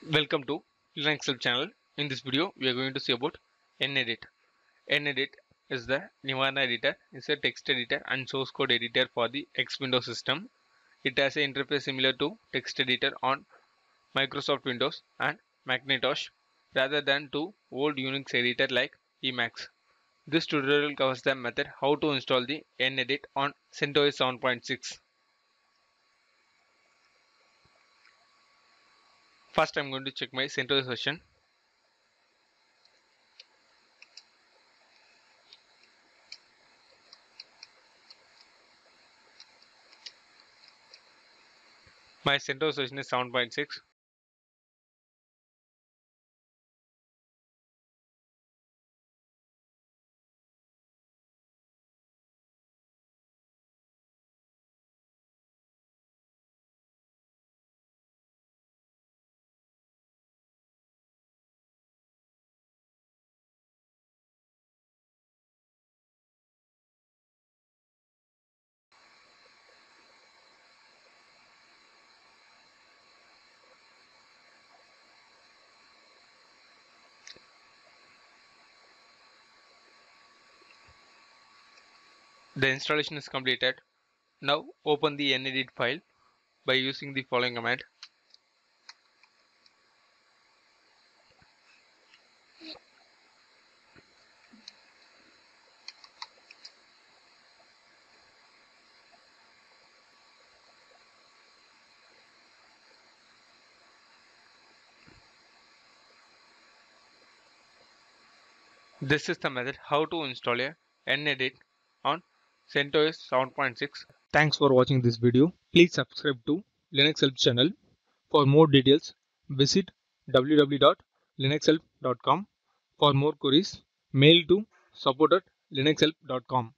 Welcome to Linux Help channel. In this video, we are going to see about NEdit. NEdit is the Nirvana editor. It's a text editor and source code editor for the X Windows system. It has an interface similar to text editor on Microsoft Windows and Macintosh rather than to old Unix editor like Emacs. This tutorial covers the method how to install the NEdit on CentOS 7.6. First, I'm going to check my CentOS version. My CentOS version is 7.6. The installation is completed. Now open the NEdit file by using the following command. This is the method how to install a NEdit on CentOS 7.6. Thanks for watching this video. Please subscribe to Linux Help channel. For more details, visit www.linuxhelp.com. For more queries, mail to support@linuxhelp.com.